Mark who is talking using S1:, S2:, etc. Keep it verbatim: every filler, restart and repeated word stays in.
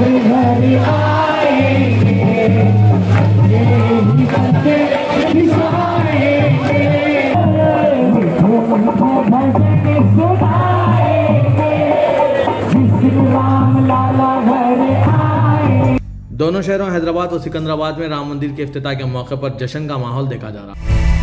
S1: दोनों शहरों हैदराबाद और सिकंदराबाद में राम मंदिर के इफ्तिताह के मौके पर जश्न का माहौल देखा जा रहा है।